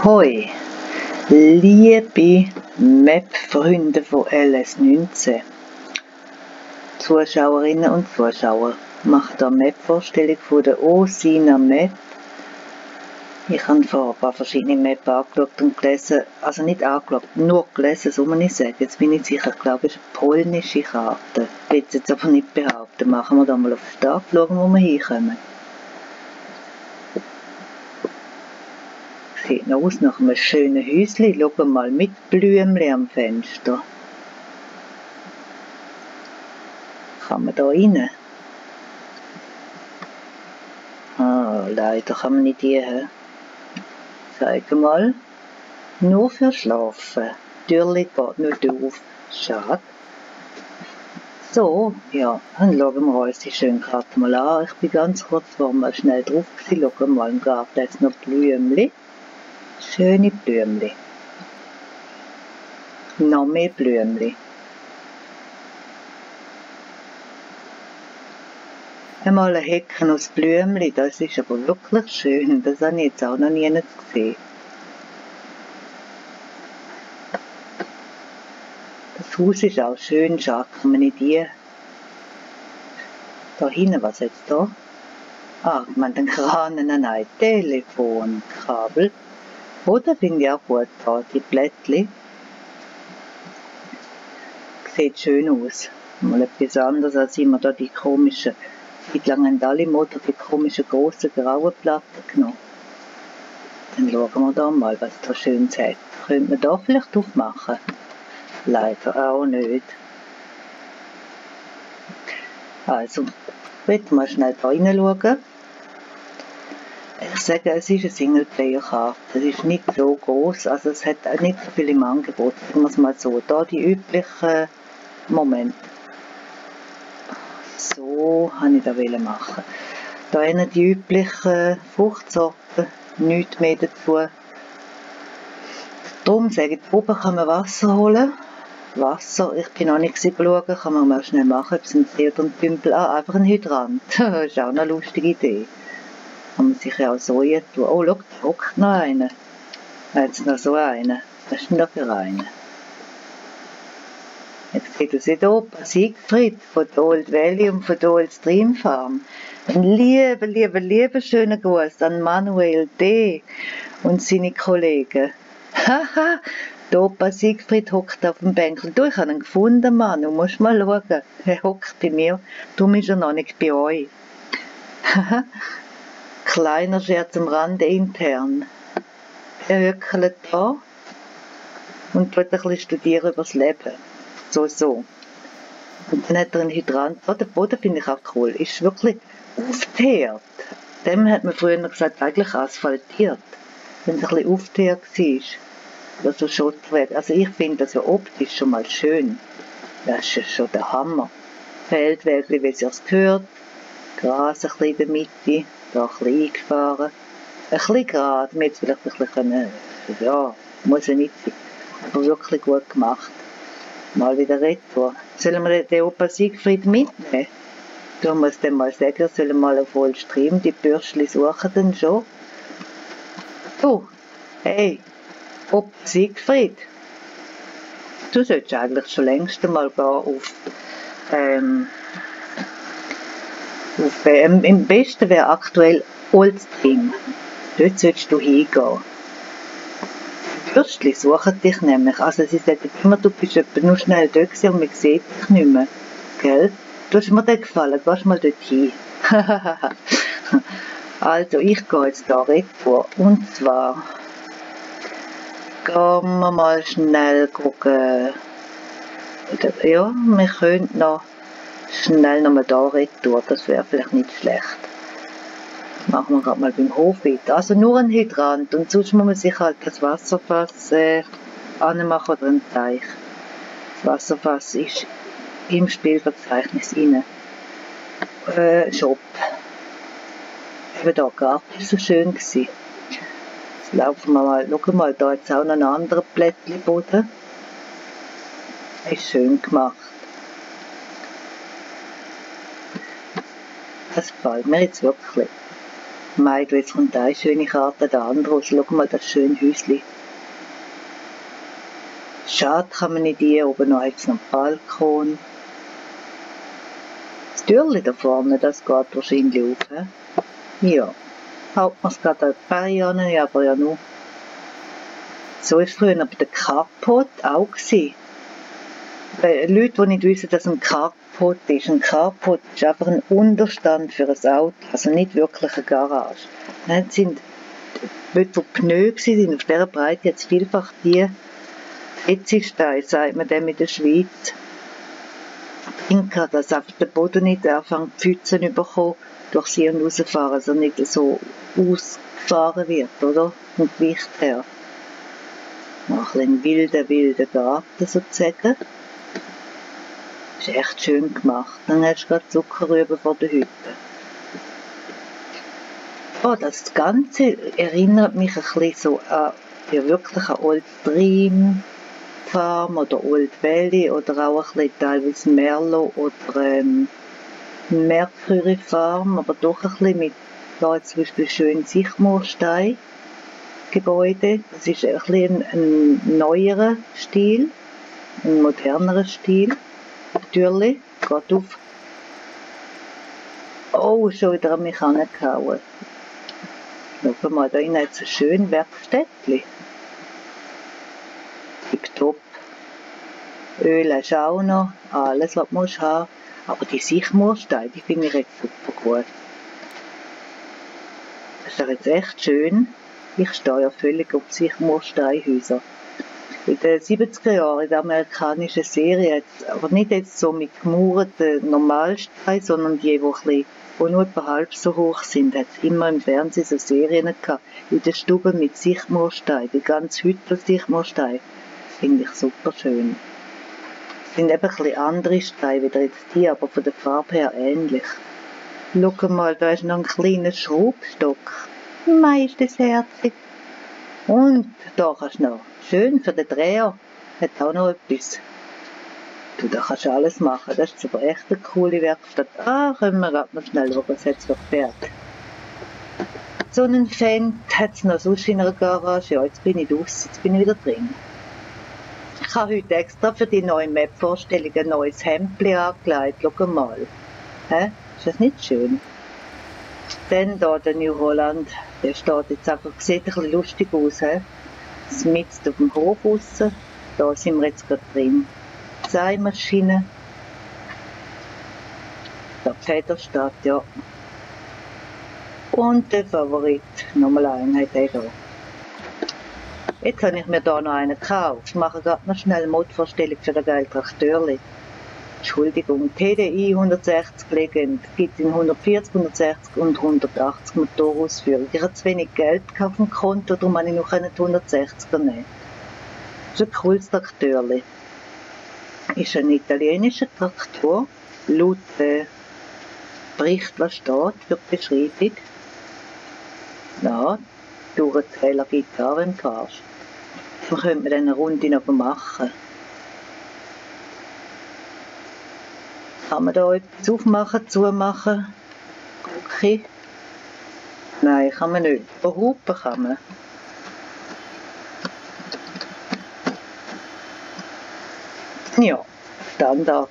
Ahoi, liebe Map-Freunde von LS19, Zuschauerinnen und Zuschauer, ich mache hier eine Map-Vorstellung von der Osina Map. Ich habe vor ein paar verschiedene Maps angeschaut und gelesen, also nicht angeschaut, nur gelesen, so muss ich sagen. Jetzt bin ich sicher, ich glaube, es ist eine polnische Karte. Ich will es jetzt aber nicht behaupten. Machen wir da mal auf Start, schauen, wo wir hinkommen. Sieht noch aus nach einem schönen Häuschen. Schauen mal mit Blümchen am Fenster. Kann man da rein? Ah, leider kann man nicht hier. Sag mal, nur für Schlafen. Die Türe geht nicht auf. Schade. So, ja, dann schauen wir uns die schöne Karte mal an. Ich bin ganz kurz vor mal schnell drauf gewesen. Schauen wir mal im Garten jetzt noch Blümchen. Schöne Blümchen. Noch mehr Blümchen. Einmal ein Hecken aus Blümchen, das ist aber wirklich schön. Das habe ich jetzt auch noch nie gesehen. Das Haus ist auch schön, schade kann man nicht hier. Da hinten, was jetzt da? Ah, ich meine den Kran, nein, Telefonkabel. Oder finde ich auch gut da, die Blättchen. Sieht schön aus. Mal etwas anderes als immer da die komischen, seit langem haben alle Motor die komischen grossen grauen Platten genommen. Dann schauen wir da mal, was da schön hat. Könnte man da vielleicht aufmachen? Leider auch nicht. Also, ich will mal schnell da reinschauen. Ich sage, es ist eine Singleplayer-Karte. Es ist nicht so groß, also es hat auch nicht so viel im Angebot. Sagen wir es mal so. Da die üblichen. Moment. So habe ich das machen. Da haben die üblichen Fruchtsorten, nichts mehr dazu. Darum sage ich, oben kann man Wasser holen. Wasser, ich bin noch nicht schauen, kann man mal schnell machen, ob es ein See oder ein Tümpel, einfach ein Hydrant. Das ist auch eine lustige Idee. Kann man sich ja auch so hier tun. Oh, schau, da hockt noch einer. Jetzt noch so einen. Was ist denn da für einen? Jetzt geht es wieder oben. Siegfried von der Old Valley und von der Old Stream Farm. Ein lieber schöner Gruß an Manuel D. und seine Kollegen. Haha, der Opa Siegfried hockt auf dem Bänkchen. Du, ich habe ihn gefunden, Manu, musst mal schauen. Er hockt bei mir, darum ist er noch nicht bei euch. Haha, kleiner Scherz am Rande intern. Er hückelt da und wird ein bisschen studieren über das Leben. So. Und dann hat er einen Hydrant. Oh, der Boden finde ich auch cool. Ist wirklich aufgehört. Dem hat man früher gesagt, eigentlich asphaltiert. Wenn es ein bisschen aufgehört war. Oder so Schottweg. Also ich finde das ja optisch schon mal schön. Das ist schon der Hammer. Feldweg, wie es sich gehört. Gras ein bisschen in der Mitte. Da ein bisschen eingefahren. Ein bisschen gerade. Wir hätten vielleicht ein bisschen, ja, muss ja nicht sein. Aber wirklich gut gemacht. Mal wieder retour. Sollen wir den Opa Siegfried mitnehmen? Du musst dem mal sagen, er soll mal auf Old Stream die Bürschli suchen dann schon. Du, hey, Opa Siegfried. Du solltest eigentlich schon längst einmal gehen auf im besten wäre aktuell Old Stream. Dort solltest du hingehen. Bürschli suchen dich nämlich. Also sie sagen immer, du bist etwa nur schnell dort gewesen und man sieht dich nicht mehr. Gell? Du hast mir das gefallen, gehst mal dort hin. Also ich gehe jetzt da retour. Und zwar gehen wir mal schnell gucken. Ja, wir könnten noch schnell nochmal da retour. Das wäre vielleicht nicht schlecht. Machen wir gerade mal beim Hof weiter. Also nur ein Hydrant und sonst muss man sich halt das Wasserfass anmachen oder einen Teich. Das Wasserfass ist im Spielverzeichnis rein. Shop. Eben da Garten ist so schön gewesen. Jetzt laufen wir mal, schau mal, da jetzt auch noch ein anderer Blättchenboden. Ist schön gemacht. Das gefällt mir jetzt wirklich. Mei, jetzt kommt eine schöne Karte, der andere raus. Schau mal, das schöne Häuschen. Schade kann man nicht hier, oben noch jetzt noch einen Balkon. Das Türchen da vorne, das geht wahrscheinlich auf. Ja, haut man es gerade an die Beine an, aber ja nur. So war es früher bei der Carport auch gewesen. Leute, die nicht wissen, dass ein Carport ist. Ein Carport ist einfach ein Unterstand für ein Auto, also nicht wirklich eine Garage. Das sind dort, wo Pneu waren, auf dieser Breite jetzt vielfach die Etzisteine, sagt man dem in der Schweiz. Inka, dass einfach der Boden nicht anfängt Pfützen zu bekommen, durch sie und rausfahren, also nicht so ausgefahren wird, oder? Vom Gewicht her. Noch ein wilder Garten sozusagen. Ist echt schön gemacht. Dann hast du gerade Zuckerrüben vor der Hütte. Oh, das Ganze erinnert mich ein bisschen so an, ja wirklich an Old Dream Farm oder Old Valley oder auch ein bisschen teilweise Merlot oder Mercury Farm, aber doch ein bisschen mit, da zum Beispiel schön Sichtmurstein Gebäude. Das ist ein bisschen ein neuerer Stil, ein modernerer Stil. Natürlich, geht auf. Oh, schon wieder an mich angehauen. Schau mal, da innen hat es ein schönes Werkstättchen. Tipptopp. Öl hast du auch noch, alles was du musst haben. Aber die Sichtmursteine, die finde ich jetzt super gut. Das ist doch jetzt echt schön. Ich stehe ja völlig auf Sichtmursteinhäuser. In den 70er Jahren in der amerikanischen Serie, aber nicht jetzt so mit gemauerten Normalsteinen, sondern die nur etwa halb so hoch sind, hat es immer im Fernsehen so Serien gehabt, in der Stube mit Sichtmurstein, die ganze Hütte Sichtmurstein. Finde ich super schön. Sind eben ein bisschen andere Steine wieder jetzt die, aber von der Farbe her ähnlich. Schau mal, da ist noch ein kleiner Schraubstock. Mei, ist das herzig. Und da kannst du noch, schön für den Dreher, hat auch noch etwas. Du, da kannst du alles machen, das ist aber echt eine coole Werkstatt. Können wir gerade noch schnell schauen, was hat es für Pferd. So einen Fan hat es noch sonst in einer Garage. Ja, jetzt bin ich raus, jetzt bin ich wieder drin. Ich habe heute extra für die neue Map-Vorstellung ein neues Hemdli angelegt. Schau mal. Ist das nicht schön? Dann hier der New Holland, der steht jetzt einfach, sieht ein bisschen lustig aus. Mitten auf dem Hof raus. Da sind wir jetzt gerade drin. Seimaschine. Der Federstadt, ja. Und der Favorit, nochmal einen hat er da. Jetzt habe ich mir da noch einen gekauft. Ich mache gerade noch schnell eine Modvorstellung für ein geiles Traktörli. Entschuldigung, TDI 160 Legend gibt in 140, 160 und 180 Motorausführung. Ich habe zu wenig Geld auf dem Konto, darum habe ich noch die 160er nehmen. Das ist ein cooles Traktörli. Ist ein italienischer Traktor. Laut Bericht, was steht für die Beschreibung. Ja, Durchzähler gibt es auch, wenn du fährst. Dann könnte man dann eine Runde noch machen. Kann man da etwas aufmachen, zumachen? Okay. Nein, kann man nicht. Behupen kann man. Ja, Standard.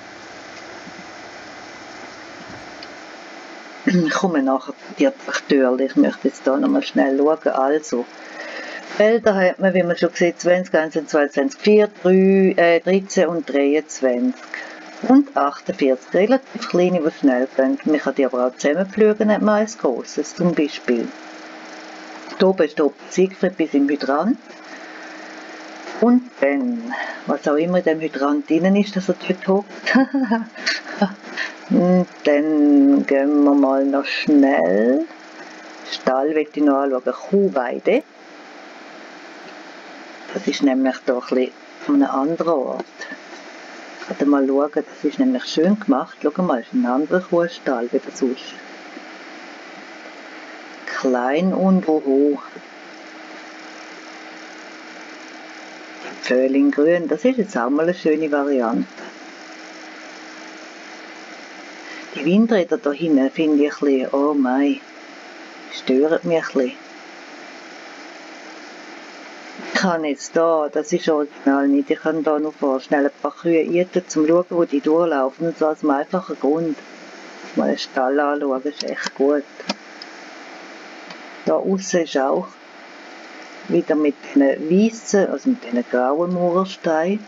Ich komme nachher zu dir Traktörli. Ich möchte jetzt hier nochmal schnell schauen. Also, Felder hat man, wie man schon sieht, 20, 21, 22, 4, 13 und 23. Und 48, relativ kleine, die schnell gehen. Man kann die aber auch zusammenpflügen, hat man eins grosses zum Beispiel. Hier oben stoppt Siegfried bis im Hydrant. Und dann, was auch immer in dem Hydrant drin ist, dass er dort hockt. Und dann gehen wir mal noch schnell. Stall möchte ich noch anschauen, Kuhweide. Das ist nämlich hier ein bisschen an einem anderen Ort. Ich mal schauen, das ist nämlich schön gemacht. Schau mal, ist ein anderer Kuhstall wie sonst. Klein und hoch. Pföhle in grün, das ist jetzt auch mal eine schöne Variante. Die Windräder da hinten finde ich ein bisschen, oh mein. Stört mich ein bisschen. Ich kann jetzt da, das ist original nicht, ich kann da nur schnell ein paar Kühe eiten, um zu schauen, wo die durchlaufen. Und zwar aus einem einfachen Grund. Mal einen Stall anschauen, ist echt gut. Da aussen ist auch wieder mit diesen weißen, also mit diesen grauen Mauersteinen.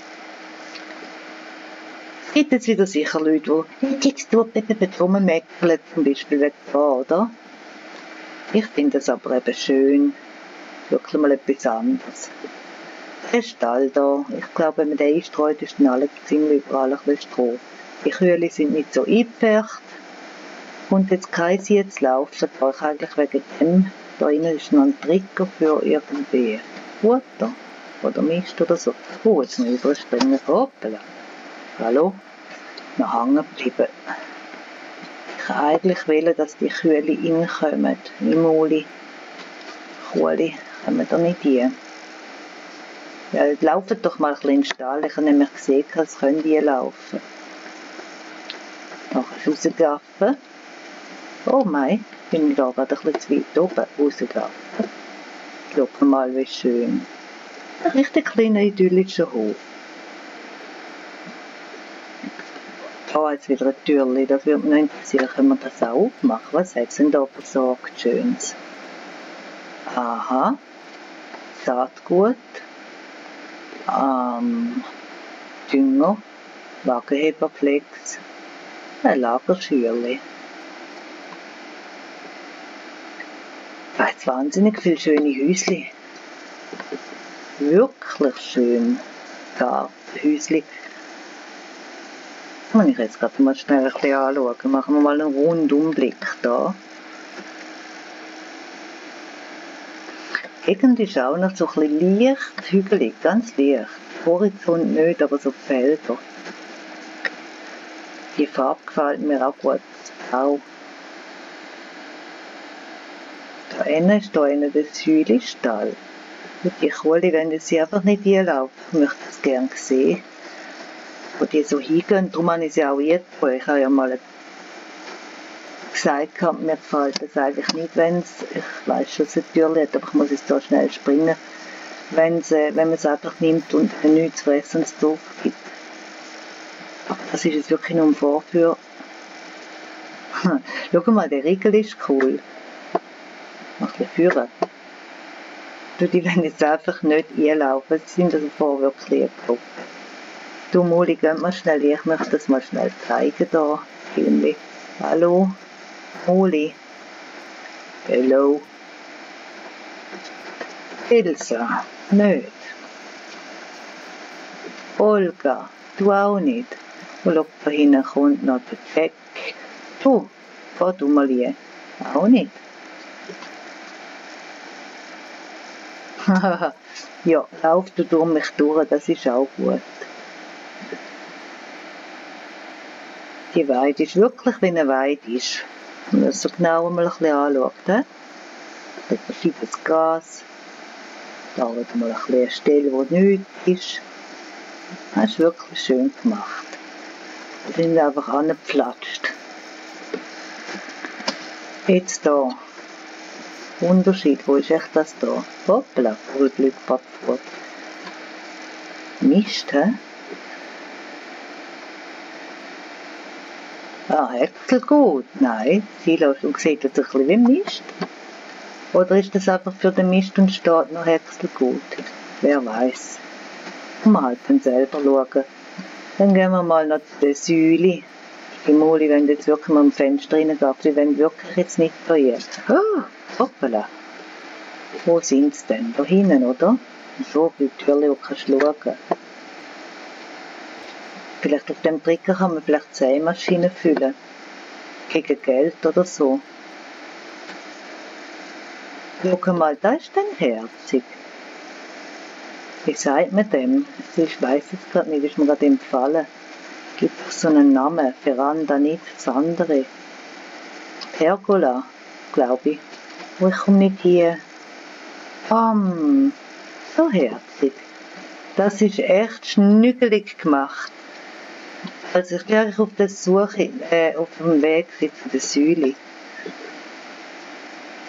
Es gibt jetzt wieder sicher Leute, die jetzt rummäckeln, zum Beispiel wegen da, oder? Ich finde es aber eben schön. Wirklich mal etwas anderes. Der Stall da, ich glaube, wenn man den einstreut, ist dann alle ziemlich überall ein bisschen Stroh. Die Kühe sind nicht so eingepfercht. Und jetzt kein sie jetzt laufen, da ich eigentlich wegen dem, da innen ist noch ein Trigger für irgendwie Futter oder Mist oder so. Oh, jetzt muss ich überspringen. Hoppala. Hallo? Noch hängen bleiben. Ich kann eigentlich wählen, dass die Kühe reinkommen. Im Muli. Kuhli kommen da nicht rein. Ja, laufen doch mal ein bisschen in den Stall. Ich habe nämlich gesehen, es können die laufen. Noch rausgaffen. Oh mein, bin ich da gerade ein bisschen zu weit oben rausgaffen. Schaut mal, wie schön. Ein richtig kleiner idyllischer Hof. Da jetzt wieder ein Türchen, das würde mich noch interessieren, können wir das auch aufmachen? Was hat es denn da versorgt, Schönes? Aha, Saatgut, Dünger, Wagenheberflex, ein Lagerschürli. Jetzt wahnsinnig viele schöne Häuschen. Wirklich schön. Gartenhäuschen. Muss ich jetzt gerade mal schnell ein bisschen anschauen. Machen wir mal einen Rundumblick da. Irgendwie ist auch noch so ein bisschen leicht hügelig, ganz leicht. Horizont nicht, aber so Felder. Die Farbe gefällt mir auch gut. Auch. Da innen ist da einer der Säulestall. Und die Kuhle, wenn sie einfach nicht hinlaufen, ich möchte das gerne sehen. Wo die so hingehen, darum habe ich sie auch eingetragen. Ich habe ja mal gesagt, mir gefällt das eigentlich nicht, wenn es, ich weiss schon, dass es ein Türchen hat, aber ich muss jetzt da schnell springen, wenn man es einfach nimmt und nichts zu fressen drauf gibt. Das ist jetzt wirklich nur ein Vorführ. Schau mal, der Riegel ist cool. Mach ein bisschen führen. Die wollen jetzt einfach nicht einlaufen, sie sind also vorher wirklich lieb. Du Moli, geh mal schnell, ich möchte das mal schnell zeigen da. Filmli. Hallo? Moli. Hello. Elsa. Nicht. Olga. Du auch nicht. Und schau, da hinten kommt noch der Jack. Du, fahr du mal hier. Auch nicht. Ja, lauf du durch mich durch, das ist auch gut. Die Weide ist wirklich wie eine Weide ist. Wenn man das so genau mal ein bisschen anschaut. Da verschiebt das Gas. Da wird mal ein bisschen eine Stelle, wo nichts ist. Das ist wirklich schön gemacht. Da sind wir einfach angepflatscht. Jetzt da. Unterschied, wo ist echt das da? Hoppla, voll Glück, Pappfurt. Mist, hä? Häckselgut? Nein, Silo sieht jetzt ein bisschen wie Mist. Oder ist das einfach für den Mist und steht noch Häckselgut? Wer weiß. Mal halt dann selber schauen. Dann gehen wir mal noch zu der Säule. Die Muli, wenn jetzt wirklich mal am Fenster reingeht, die wollen wirklich jetzt nicht verlieren. Oh, hoppala. Wo sind sie denn? Da hinten, oder? So viele Türchen, die kannst du schauen. Vielleicht auf dem Trigger kann man vielleicht Sämaschinen füllen. Gegen Geld oder so. Schau mal, da ist dann herzig. Wie sagt man dem? Ich weiss es gerade nicht, ist mir gerade empfallen. Gibt es so einen Namen? Veranda, nicht das andere. Pergola, glaube ich. Oh, ich komme nicht hier. So herzig. Das ist echt schnügelig gemacht. Also ich bin eigentlich auf der Suche, auf dem Weg zu der Säule.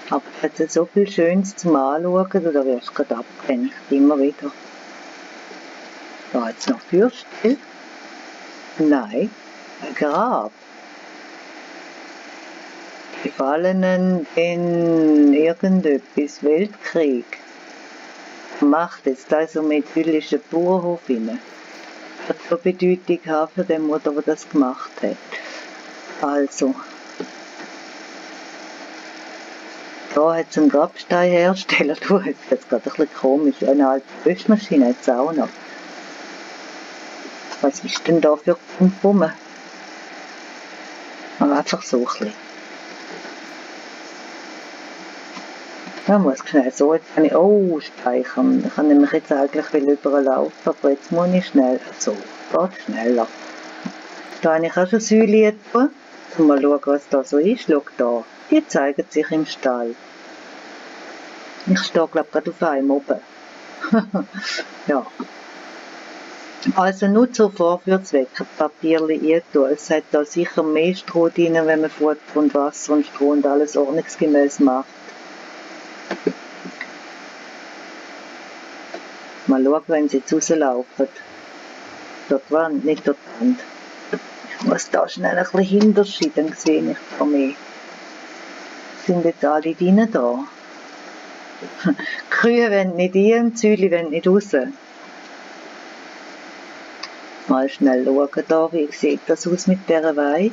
Aber es hat so viel Schönes zum Anschauen, da wirst du gerade abgelenkt, immer wieder. Da hat es noch Fürstell. Nein, ein Grab. Gefallenen in irgendetwas, Weltkrieg. Macht jetzt also mit idyllischen Bauernhof rein. Wird so Bedeutung haben für den Mutter, der das gemacht hat. Also, da hat es einen Grabsteinhersteller, du hast jetzt gerade ein bisschen komisch, eine alte Wäschmaschine hat es auch noch. Was ist denn da für Pumpen? Einfach so ein bisschen. Da muss ich schnell so, jetzt kann ich, speichern. Ich kann nämlich jetzt eigentlich überlaufen, aber jetzt muss ich schnell, so, geht schneller. Da habe ich auch schon Säule drin. Mal schauen, was da so ist. Schau da, die zeigen sich im Stall. Ich stehe, glaube ich, gerade auf einem oben. Ja. Also nur zur Vorführzweck, Papierchen tun. Es hat da sicher mehr Stroh drin, wenn man Futter und Wasser und Stroh und alles ordnungsgemäß macht. Mal schauen, wenn sie jetzt rauslaufen. Dort die Wand, nicht dort die Wand. Ich muss da schnell ein bisschen hinterschieben, dann sehe ich da mehr. Sind jetzt alle drinnen da? Die Kühe wollen nicht rein, die Säule wollen nicht raus. Mal schnell schauen da, wie sieht das aus mit dieser Weide?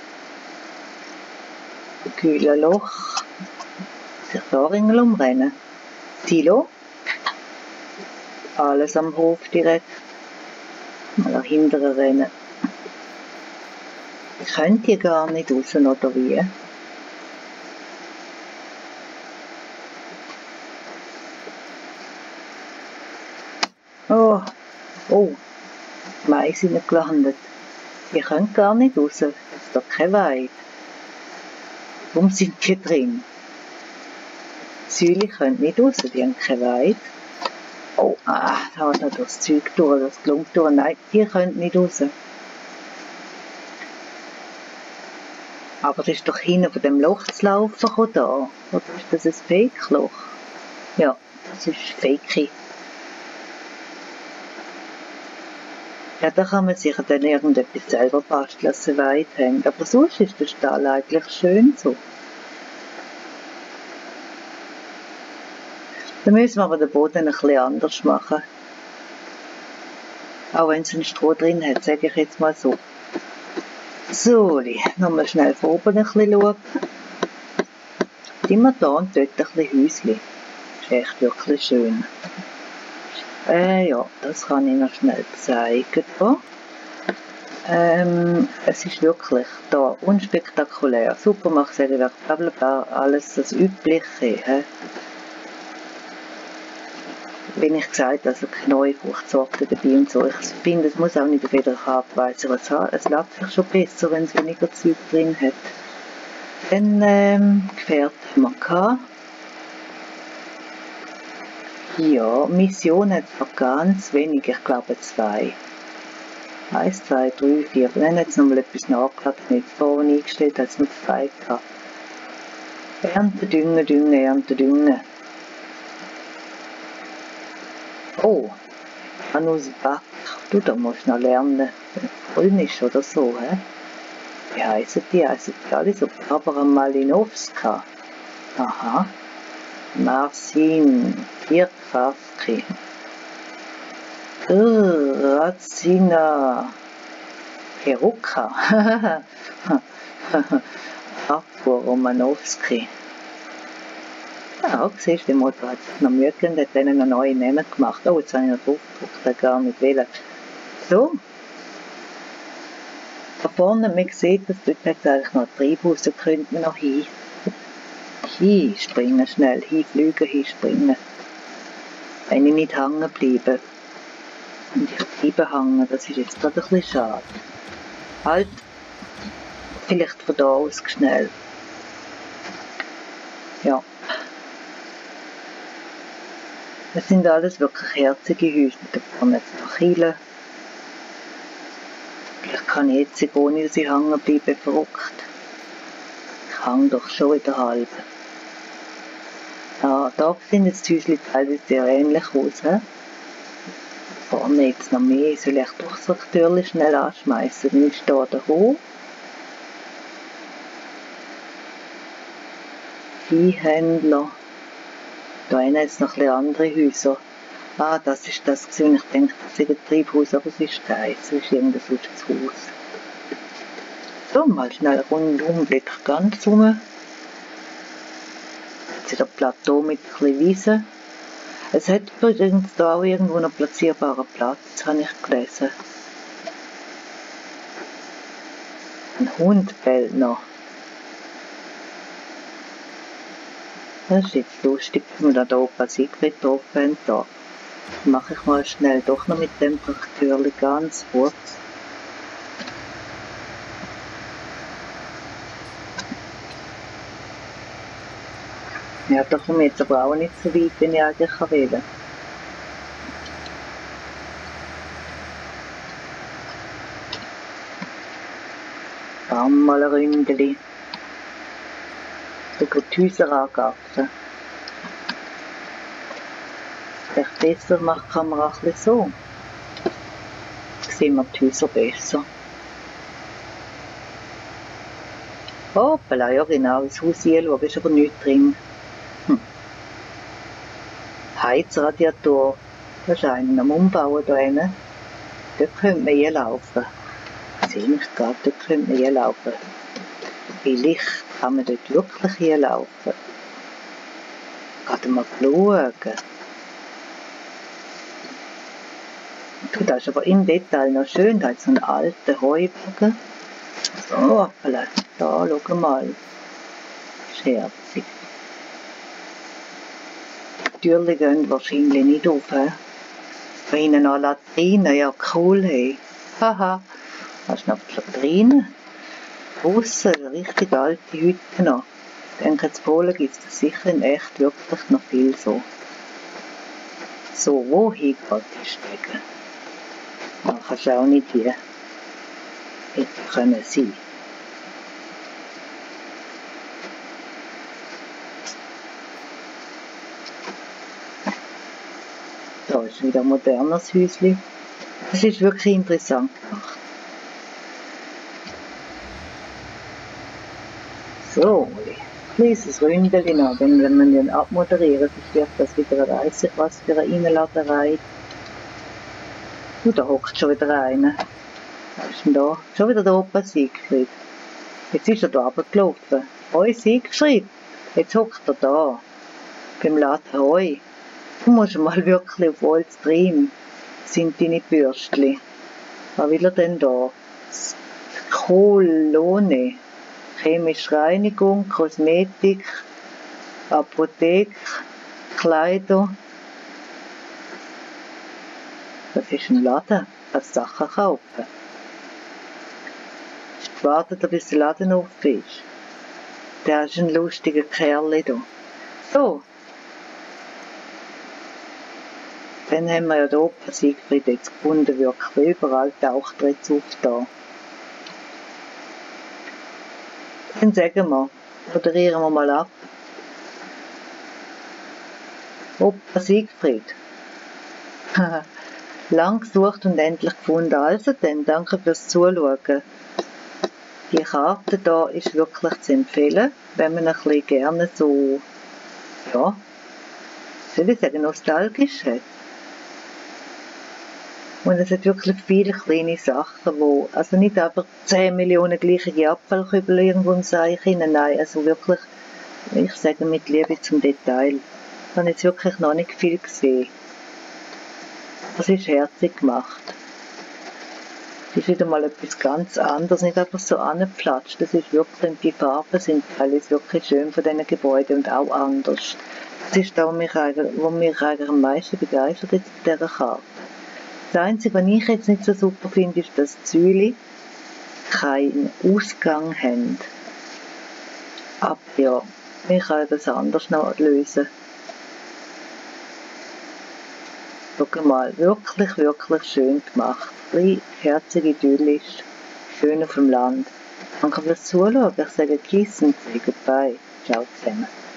Kühle Loch. Sich da Ringel umrennen. Silo. Alles am Hof direkt. Mal nach hinten rennen. Könnt ihr gar nicht raus, oder wie? Oh, Mais sind gelandet. Ihr könnt gar nicht raus, es ist doch keine Weide. Warum sind die drin? Die Säule können nicht raus, die haben keine Weide. Oh, da hat noch das Zeug durch, das Klump durch. Nein, ihr könnt nicht raus. Aber das ist doch hinten von dem Loch zu laufen da. Oder ist das ein Fake-Loch? Ja, das ist Fake. Ja, da kann man sich dann irgendetwas selber basteln, dass sie weit hängt. Aber sonst ist der Stall eigentlich schön so. Dann müssen wir aber den Boden ein bisschen anders machen. Auch wenn es ein Stroh drin hat, sage ich jetzt mal so. So, nochmal schnell von oben ein bisschen schauen. Immer da und dort ein bisschen Häuschen. Das ist echt wirklich schön. Ja, das kann ich noch schnell zeigen. Es ist wirklich da unspektakulär. Supermarktsägewerk, blablabla, alles das Übliche. Wie ich gesagt habe, also keine neue Fruchtsorten dabei und so. Ich finde, es muss auch nicht auf jeder Karte weiser haben. Es läuft sich schon besser, wenn es weniger Zeug drin hat. Dann Gefährte haben wir gehabt. Ja, Mission hat es noch ganz wenig, ich glaube 2. 1, 2, 3, 4. Dann hat es nochmal etwas nachgeladen, nicht vorne eingestellt, hat es noch 2 gehabt. Ernte, Düngen, Düngen, Ernte, Düngen. Oh, Anusbach, du, da musst du noch lernen, Polnisch oder so, hä? Wie heissen die? Heissen die alle so? Barbara Malinowska. Aha. Marcin Tierkrawski. Radzina Peruka. Arthur Romanowski. Ja, siehst du, die Mutter hat sich noch Mühe gegeben, hat denen einen neuen Namen gemacht. Oh, jetzt habe ich noch drauf gedrückt, gar nicht wählen. So. Da vorne, man sieht, dass dort hat es eigentlich noch ein Treibhaus, da könnte man noch hin. Hinspringen schnell, hinfliegen, hinspringen. Wenn ich nicht hängen bleibe. Und ich bleibe hängen, das ist jetzt gerade ein bisschen schade. Halt, vielleicht von da aus schnell. Ja. Das sind alles wirklich herzige Häuser. Da kann man jetzt noch Kielen. Vielleicht kann ich jetzt, ohne dass ich hängen bleibe, verrückt. Ich hänge doch schon in der Halbe. da sehen jetzt die Häuschen teilweise sehr ähnlich aus. He? Vorne jetzt noch mehr. Soll ich doch so ein Türchen schnell anschmeißen? Dann ist da der Hof. Viehhändler. Da hinten jetzt noch ein bisschen andere Häuser. Ah, das ist das gewesen. Ich denke, das ist ein Treibhaus, aber es ist keins. Es ist irgendein solches Haus. So, mal schnell rundum wieder ganz rum. Jetzt ist ein Plateau mit ein bisschen Wiese. Es hat übrigens da auch irgendwo einen platzierbaren Platz, habe ich gelesen. Ein Hund bellt noch. Das ist jetzt lustig, dass wir da oben Sigrid getroffen haben. Da mache ich mal schnell doch noch mit dem Traktörli ganz kurz. Ja, da komme ich jetzt aber auch nicht so weit, wie ich eigentlich will. Baum mal ein Ründeli. Da geht die Häuser angapfen. Vielleicht besser macht die Kamera ein bisschen so. Dann sehen wir die Häuser besser. Hoppala, ja genau, ins Haus hinschauen, ist aber nichts drin. Heizradiator, das ist einen am Umbauen da hinten. Dort könnte man hinlaufen. Sehe ich gerade, dort könnte man hinlaufen. Vielleicht kann man dort wirklich hinlaufen. Gerade mal schauen. Du, das ist aber im Detail noch schön, da hat so einen alten Heubogen. So, hoppala, da, schau mal. Scherzig. Die Türen gehen wahrscheinlich nicht auf. Da hinten noch Latrine, ja cool, hey. Haha, hast du noch die Latrine? Draussen, richtig alte Hütte noch. Ich denke, in Polen gibt es sicher in echt wirklich noch viel so. So, wohin geht die Stege? Man kann es auch nicht hier. Hätte können sein. Da ist wieder ein modernes Häuschen. Das ist wirklich interessant gemacht. So, ein kleines Ründeli noch, wenn wir ihn abmoderieren, sonst wird das wieder eine weiss ich was für eine Innenladerei. Und da hockt schon wieder einer. Was ist denn da? Schon wieder der Opa Siegfried. Jetzt ist er da runtergelaufen. Hoi Siegfried, jetzt hockt er da. Beim Laden Hoi. Du musst mal wirklich auf Holz drin. Sind deine Bürstchen. Was will er denn da? Kolone. Chemische Reinigung, Kosmetik, Apotheke, Kleider. Das ist ein Laden, kannst Sachen kaufen. Ich warte, bis der Laden auf ist. Der ist ein lustiger Kerl da. So. Dann haben wir ja den Opa Siegfried jetzt gefunden, wirklich überall taucht er jetzt auf da. Dann sagen wir, moderieren wir mal ab. Opa Siegfried. Lang gesucht und endlich gefunden. Also dann, danke fürs Zuschauen. Die Karte hier ist wirklich zu empfehlen, wenn man ein bisschen gerne so, ja, soll ich sagen, nostalgisch hat. Und es hat wirklich viele kleine Sachen, wo, also nicht einfach 10 Millionen gleiche Abfallkübel irgendwo im Seich hinein, nein, also wirklich, ich sage mit Liebe zum Detail. Ich habe jetzt wirklich noch nicht viel gesehen. Das ist herzig gemacht. Das ist wieder mal etwas ganz anderes, nicht einfach so angepflatscht. Das ist wirklich, die Farben sind alles wirklich schön von diesen Gebäuden und auch anders. Das ist da, was mich eigentlich am meisten begeistert jetzt bei dieser Karte. Das Einzige, was ich jetzt nicht so super finde, ist, dass die Säule keinen Ausgang haben. Aber ja, ich kann das anders noch lösen. Schau mal, wirklich, wirklich schön gemacht. Ein herzig idyllisch, schön auf dem Land. Danke fürs Zuschauen. Ich sage Kiss und sage Bye. Ciao zusammen.